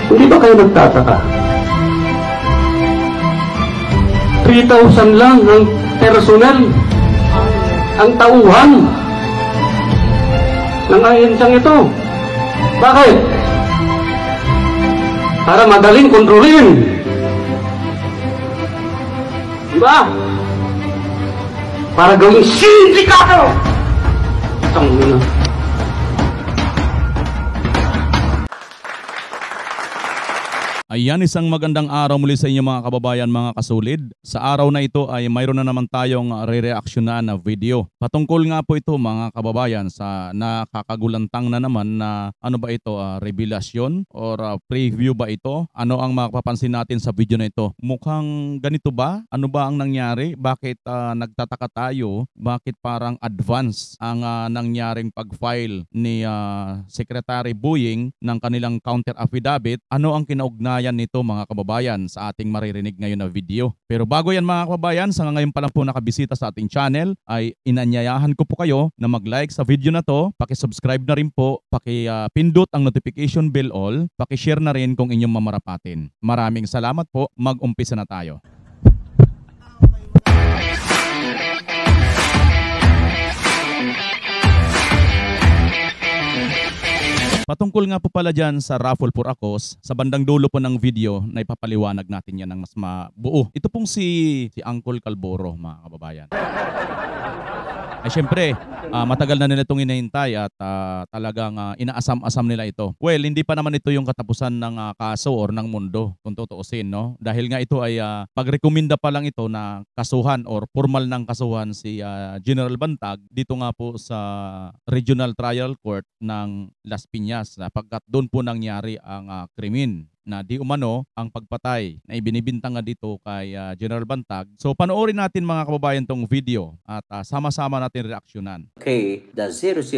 Hindi ba kayo nagtataka? 3,000 lang ang personnel, ang tauhan ng ahensyang ito. Bakit? Para madaling kontrolin. Diba? Para gawing sindikato. Tangina. Ayan, isang magandang araw muli sa inyo mga kababayan, mga kasulid. Sa araw na ito ay mayroon na naman tayong re-reactionan na video. Patungkol nga po ito mga kababayan sa nakakagulantang na naman na ano ba ito, revelasyon or preview ba ito? Ano ang mapapansin natin sa video na ito? Mukhang ganito ba? Ano ba ang nangyari? Bakit nagtataka tayo? Bakit parang advance ang nangyaring pag-file ni Secretary BOYING ng kanilang counter affidavit? Ano ang kinaugnayan nito mga kababayan sa ating maririnig ngayon na video? Pero bago yan mga kababayan, sa ngayon pa lang po nakabisita sa ating channel, ay inanyayahan ko po kayo na mag-like sa video na to, paki-subscribe na rin po, paki-pindot ang notification bell all, paki-share na rin kung inyong mamarapatin. Maraming salamat po, mag-umpisa na tayo. Patungkol nga po pala dyan sa raffle for AKOS, sa bandang dulo po ng video na ipapaliwanag natin yan ng mas mabuo. Ito pong si ANKOL Kalboro mga kababayan. Ay syempre, matagal na nila itong inahintay at talagang inaasam-asam nila ito. Well, hindi pa naman ito yung katapusan ng kaso or ng mundo, kung tutuusin, no? Dahil nga ito ay pagrekomenda pa lang ito na kasuhan or formal ng kasuhan si General Bantag dito nga po sa Regional Trial Court ng Las Piñas, sapagkat doon po nangyari ang krimen na di umano ang pagpatay na ibinibintang nga dito kay General Bantag. So panoorin natin mga kababayan tong video at sama-sama natin reaksyonan. Okay, the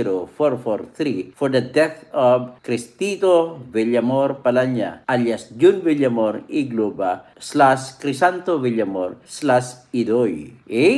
00443 for the death of Cristito Villamor Palanya alias Jun Villamor Igloba / Crisanto Villamor / Idoy.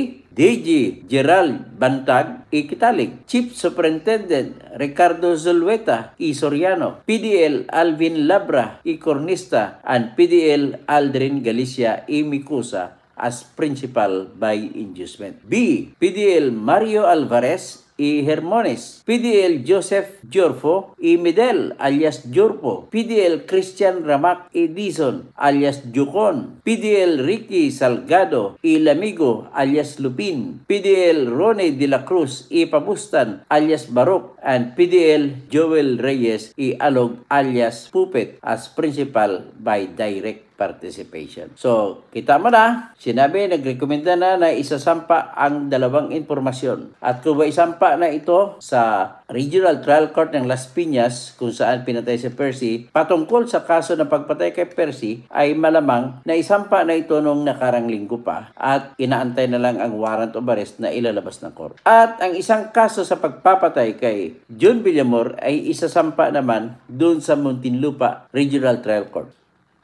DG Gerald Bantag, Ikitalik, Chief Superintendent Ricardo Zulueta, Soriano, PDL Alvin Labra, Cornista, and PDL Aldrin Galicia, Mikusa as principal by inducement. B. PDL Mario Alvarez, Hermones, PDL Joseph Jorfo, Medel alias Jorpo, PDL Christian Ramak Edison alias Jucon, PDL Ricky Salgado, Lamigo alias Lupin, PDL Rone de la Cruz, Pabustan alias Barok, and PDL Joel Reyes, Alog alias Pupet as principal by direct participation. So, kita mo na, sinabi, nagrekomenda na isasampa ang dalawang impormasyon. At kung ba isampa na ito sa Regional Trial Court ng Las Piñas, kung saan pinatay si Percy, patungkol sa kaso ng pagpatay kay Percy, ay malamang na isampa na ito nung nakarang linggo pa at inaantay na lang ang warrant of arrest na ilalabas ng court. At ang isang kaso sa pagpapatay kay Jun Villamor ay isasampa naman doon sa Muntinlupa Regional Trial Court.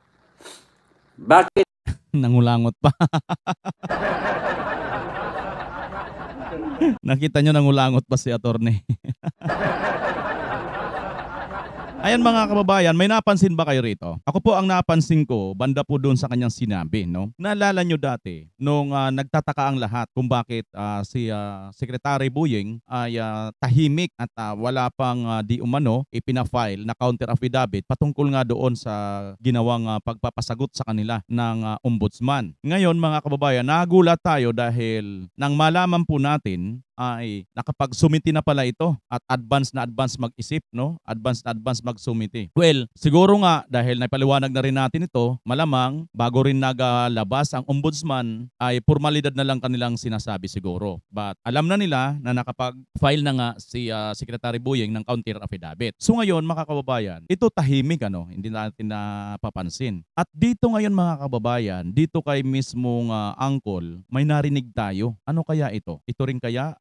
Bakit? Nangulangot pa. Nakita nyo nangulangot pa si attorney. Ayan mga kababayan, may napansin ba kayo rito? Ako po ang napansin ko, banda po doon sa kanyang sinabi, no? Naalala nyo dati, nung nagtataka ang lahat kung bakit si Secretary BOYING ay tahimik at wala pang di umano ipina-file na counter affidavit patungkol nga doon sa ginawang pagpapasagot sa kanila ng ombudsman. Ngayon mga kababayan, nagulat tayo dahil nang malaman po natin ay nakapag-sumiti na pala ito at advance mag-isip, no? Advance mag-sumiti. Well, siguro nga dahil naipaliwanag na rin natin ito, malamang bago rin nagalabas ang ombudsman ay formalidad na lang kanilang sinasabi siguro. But alam na nila na nakapag-file na nga si Secretary BOYING ng counter affidavit. So ngayon mga kababayan, ito tahimik, ano? Hindi natin napapansin. At dito ngayon mga kababayan, dito kay mismong ANKOL, may narinig tayo. Ano kaya ito? Ito rin kaya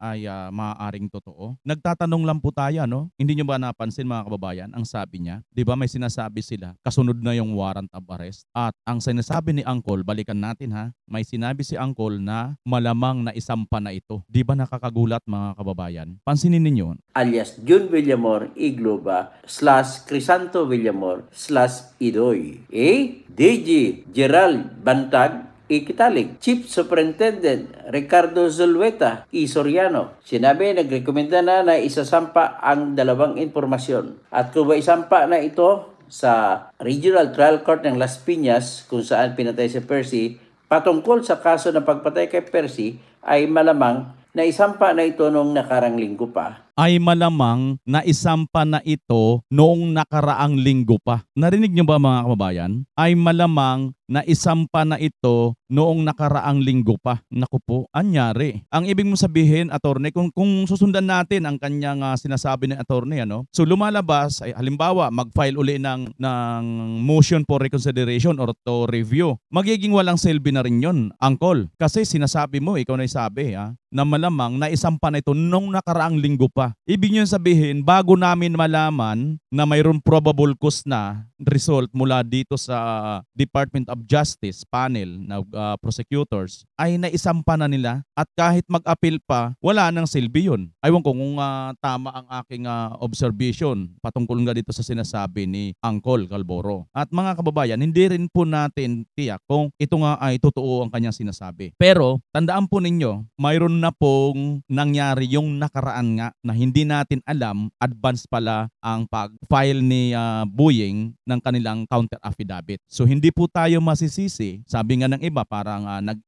ay maaaring totoo. Nagtatanong lang po tayo, no? Hindi nyo ba napansin mga kababayan, ang sabi niya, di ba may sinasabi sila, kasunod na yung warrant of arrest. At ang sinasabi ni Angkol, balikan natin ha, may sinabi si Angkol na malamang na isampa na ito. Di ba nakakagulat mga kababayan? Pansinin ninyo, alias Jun Villamor Igloba / Crisanto Villamor / Idoy. A. DJ Gerald Bantag Ikitalig, Chief Superintendent Ricardo Zulueta Soriano. Sinabi, nagrekomenda na isasampa ang dalawang impormasyon. At kung ba isampa na ito sa Regional Trial Court ng Las Piñas kung saan pinatay si Percy, patungkol sa kaso ng pagpatay kay Percy ay malamang na isampa na ito noong nakarang linggo pa. Ay malamang na isampa na ito noong nakaraang linggo pa. Narinig nyo ba mga kababayan? Ay malamang na isampa na ito noong nakaraang linggo pa. Naku po, anyari. Ang ibig mo sabihin, attorney, kung susundan natin ang kanyang sinasabi ng attorney, ano? So lumalabas, ay, halimbawa, mag-file uli ng motion for reconsideration or to review. Magiging walang silbi na rin yun, Angkol. Kasi sinasabi mo, ikaw na isabi, na malamang na isampa na ito noong nakaraang linggo pa. Ibig nyo sabihin, bago namin malaman na mayroon probable cause na result mula dito sa Department of Justice panel na prosecutors, ay naisampa na nila at kahit mag-appeal pa, wala nang silbi yun. Aywan ko kung tama ang aking observation patungkol nga dito sa sinasabi ni Angkol Calboro. At mga kababayan, hindi rin po natin tiyak kung ito nga ay totoo ang kanyang sinasabi. Pero tandaan po ninyo, mayroon na pong nangyari yung nakaraan nga na hindi natin alam, advance pala ang pag-file ni BOYING ng kanilang counter affidavit. So hindi po tayo masisisi. Sabi nga ng iba, parang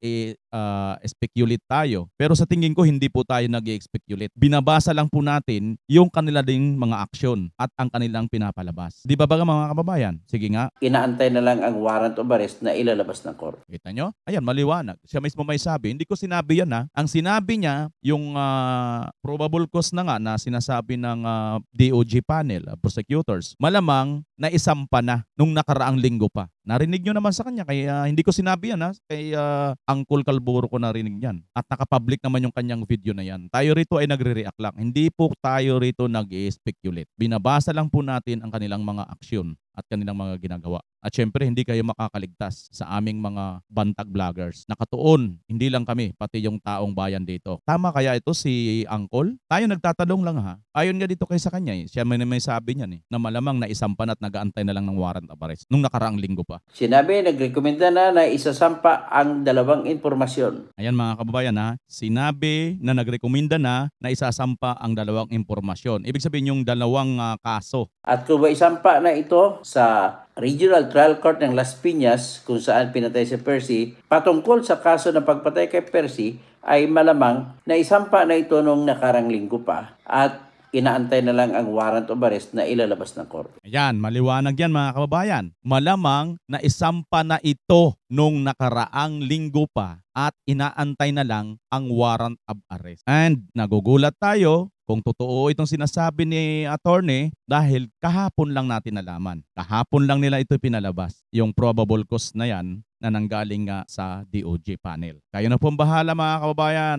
speculate tayo. Pero sa tingin ko, hindi po tayo nag-speculate. Binabasa lang po natin yung kanila ding mga aksyon at ang kanilang pinapalabas. Di ba mga kababayan? Sige nga. Inaantay na lang ang warrant of arrest na ilalabas ng court. Kita nyo? Ayan, maliwanag. Siya mismo may sabi. Hindi ko sinabi yan Ang sinabi niya, yung probable cause na nga na sinasabi ng DOJ panel, prosecutors, malamang na isampa na nung nakaraang linggo pa. Narinig nyo naman sa kanya, kaya hindi ko sinabi yan kay Angkol Calboro ko narinig yan. At nakapublic naman yung kanyang video na yan. Tayo rito ay nagre-react lang. Hindi po tayo rito nag-speculate. Binabasa lang po natin ang kanilang mga aksyon at kanilang mga ginagawa. At syempre, hindi kayo makakaligtas sa aming mga bantag vloggers. Nakatuon, hindi lang kami, pati yung taong bayan dito. Tama kaya ito si Angkol? Tayo nagtatanong lang Ayon nga dito kay sa kanya siya may sabi niyan na malamang na isampan at nag-aantay na lang ng warrant of arrest nung nakaraang linggo pa. Sinabi, nagrekomenda na isasampa ang dalawang impormasyon. Ayan mga kababayan sinabi na nagrekomenda na isasampa ang dalawang impormasyon. Ibig sabihin yung dalawang kaso. At kung ba isampa na ito sa Regional Trial Court ng Las Piñas kung saan pinatay si Percy, patungkol sa kaso ng pagpatay kay Percy ay malamang na isampa na ito noong nakarang linggo pa at inaantay na lang ang warrant of arrest na ilalabas ng court. Ayan, maliwanag yan mga kababayan. Malamang na isampa na ito nung nakaraang linggo pa at inaantay na lang ang warrant of arrest. And nagugulat tayo kung totoo itong sinasabi ni attorney dahil kahapon lang natin nalaman. Kahapon lang nila ito pinalabas. Yung probable cause na yan na nanggaling nga sa DOJ panel. Kayo na pong bahala mga kababayan,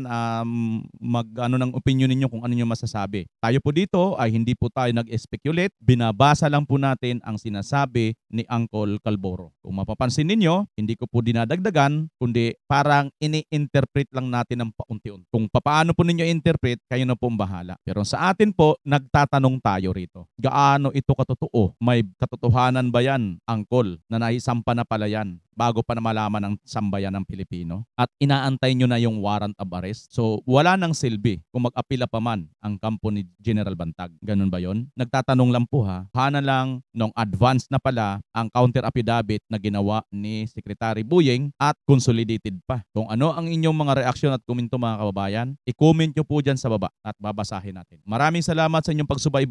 mag-ano ng opinion ninyo kung ano nyo masasabi. Tayo po dito ay hindi po tayo nag-speculate, binabasa lang po natin ang sinasabi ni Angkol Calboro. Kung mapapansin ninyo, hindi ko po dinadagdagan, kundi parang ini-interpret lang natin ng paunti-unti. Kung paano po ninyo interpret, kayo na pong bahala. Pero sa atin po, nagtatanong tayo rito. Gaano ito katotoo? May katotohanan ba yan, Angkol, na naisampa na pala yan bago pa na malaman ng sambayan ng Pilipino at inaantay nyo na yung warrant of arrest? So wala nang silbi kung mag-apila pa man ang kampo ni General Bantag. Ganun ba yon? Nagtatanong lang po hana lang nung advance na pala ang counter affidavit na ginawa ni Secretary BOYING at consolidated pa. Kung ano ang inyong mga reaksyon at komento mga kababayan, i-comment nyo po dyan sa baba at babasahin natin. Maraming salamat sa inyong pagsubaybay.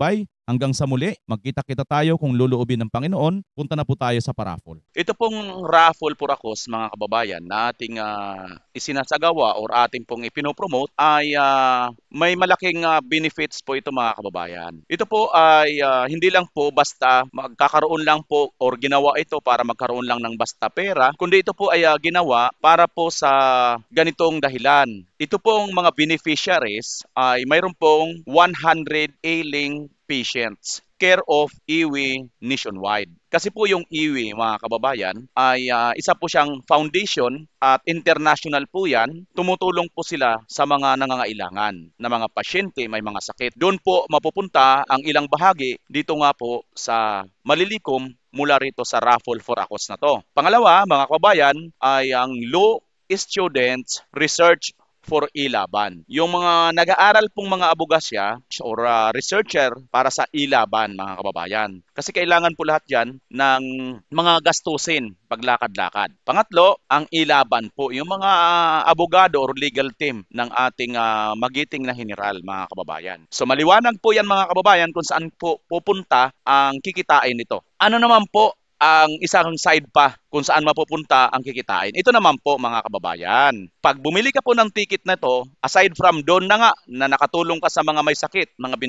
Hanggang sa muli, magkita-kita tayo kung luluobin ng Panginoon. Punta na po tayo sa paraffol. Ito pong raffle for akos, mga kababayan, na ating isinasagawa or ating pong ipinopromote ay may malaking benefits po ito, mga kababayan. Ito po ay hindi lang po basta magkakaroon lang po or ginawa ito para magkaroon lang ng basta pera, kundi ito po ay ginawa para po sa ganitong dahilan. Ito pong mga beneficiaries ay mayroon pong 100 ailing patients care of IWI nationwide. Kasi po yung IWI, mga kababayan, ay isa po siyang foundation at international po yan. Tumutulong po sila sa mga nangangailangan na mga pasyente, may mga sakit. Doon po mapupunta ang ilang bahagi dito nga po sa malilikom mula rito sa raffle for akos na to. Pangalawa, mga kababayan, ay ang Law Students Research for ilaban. Yung mga nag-aaral pong mga abogasya or researcher para sa ilaban, mga kababayan. Kasi kailangan po lahat yan ng mga gastusin paglakad-lakad. Pangatlo, ang ilaban po, yung mga abogado or legal team ng ating magiting na general, mga kababayan. So maliwanag po yan, mga kababayan, kung saan po pupunta ang kikitain nito. Ano naman po ang isang side pa kung saan mapupunta ang kikitain? Ito naman po, mga kababayan. Pag bumili ka po ng ticket na to, aside from doon na nga na nakatulong ka sa mga may sakit, mga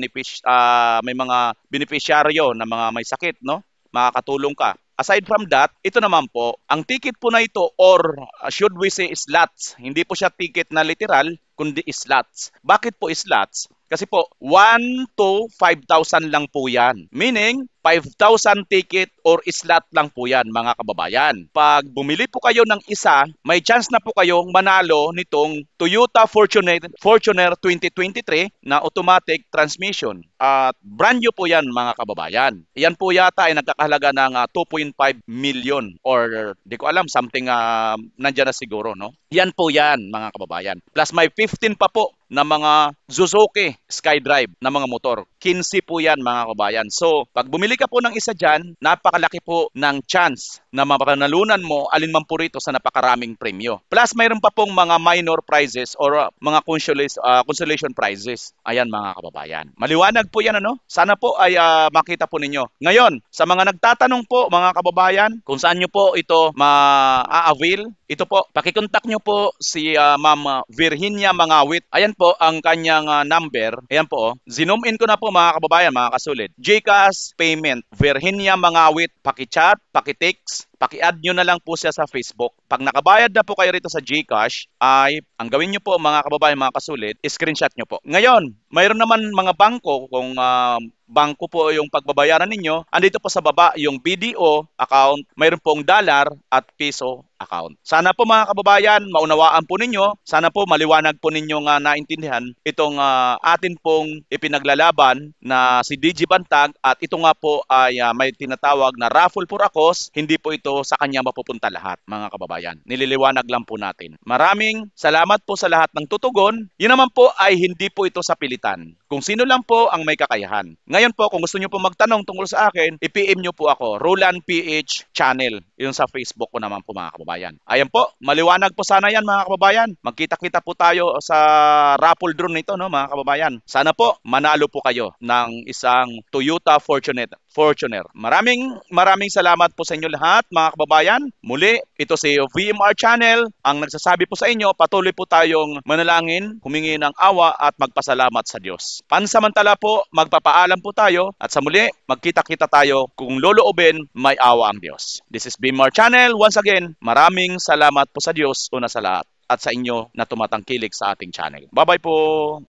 may mga beneficiaryo na mga may sakit, no? Makakatulong ka. Aside from that, ito naman po, ang ticket po na ito or should we say slots, hindi po siya ticket na literal, kundi slots. Bakit po slots? Kasi po, 1 to 5,000 lang po yan. Meaning, 5,000 ticket or slot lang po yan, mga kababayan. Pag bumili po kayo ng isa, may chance na po kayong manalo nitong Toyota Fortuner 2023 na automatic transmission. At brand new po yan, mga kababayan. Yan po yata ay nagkakahalaga ng 2.5 million or di ko alam, something nandyan na siguro, no? Yan po yan, mga kababayan. Plus may 15 pa po na mga Suzuki SkyDrive na mga motor. 15 po yan, mga kababayan. So, pag bumili ka po ng isa dyan, napakalaki po ng chance na mapanalunan mo alinman po rito sa napakaraming premyo. Plus, mayroon pa pong mga minor prizes or mga consolation prizes. Ayan, mga kababayan. Maliwanag po yan, ano? Sana po ay makita po ninyo. Ngayon, sa mga nagtatanong po, mga kababayan, kung saan nyo po ito ma-avail, ito po, pakikontak nyo po si Ma'am Virginia Mangawit. Ayan po ang kanyang number. Ayan po, zoom in ko na po, mga kababayan, mga kasulit. GCash payment, Virginia Mangawit, paki-chat, paki-text, paki-add nyo na lang po siya sa Facebook. Pag nakabayad na po kayo rito sa GCash, ay ang gawin nyo po, mga kababayan, mga kasulit, screenshot nyo po. Ngayon, mayroon naman mga bangko, kung bangko po yung pagbabayaran ninyo, andito po sa baba yung BDO account, mayroon pong dollar at piso account. Sana po, mga kababayan, maunawaan po ninyo, sana po maliwanag po ninyo nga naintindihan itong atin pong ipinaglalaban na si DG Bantag, at ito nga po ay may tinatawag na raffle for akos. Hindi po ito sa kanya mapupunta lahat, mga kababayan. Nililiwanag lang po natin. Maraming salamat po sa lahat ng tutugon. Yun naman po ay hindi po ito sa pilitan. Kung sino lang po ang may kakayahan. Ngayon po, kung gusto nyo po magtanong tungkol sa akin, i-PM nyo po ako, Roland PH Channel. Yun sa Facebook ko naman po, mga kababayan. Ayan po, maliwanag po sana yan, mga kababayan. Magkita-kita po tayo sa raffle drone nito, no, mga kababayan. Sana po, manalo po kayo ng isang Toyota Fortuner. Maraming salamat po sa inyo lahat, mga kababayan. Muli, ito si VMR Channel, ang nagsasabi po sa inyo, patuloy po tayong manalangin, humingi ng awa at magpasalamat sa Diyos. Pansamantala po, magpapaalam po tayo at sa muli, magkita-kita tayo kung loloobin, may awa ang Diyos. This is VMR Channel. Once again, maraming salamat po sa Diyos una sa lahat at sa inyo na tumatangkilik sa ating channel. Bye-bye po!